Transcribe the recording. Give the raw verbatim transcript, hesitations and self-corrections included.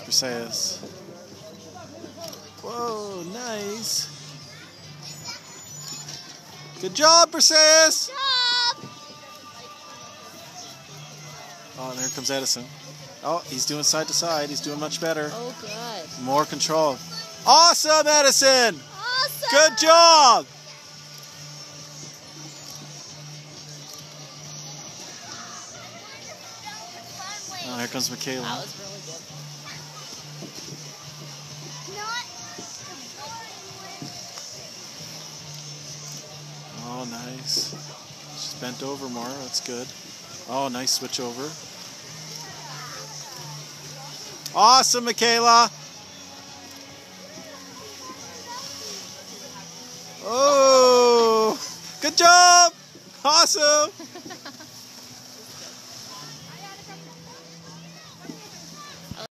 Briseis. Whoa, nice. Good job, Briseis. Good job. Oh, and there comes Edison. Oh, he's doing side to side. He's doing much better. Oh, good. More control. Awesome, Edison. Awesome. Good job. Oh, here comes Michaela. That was really good. Oh, nice. She's bent over more. That's good. Oh, nice switch over. Awesome, Michaela. Oh, good job. Awesome.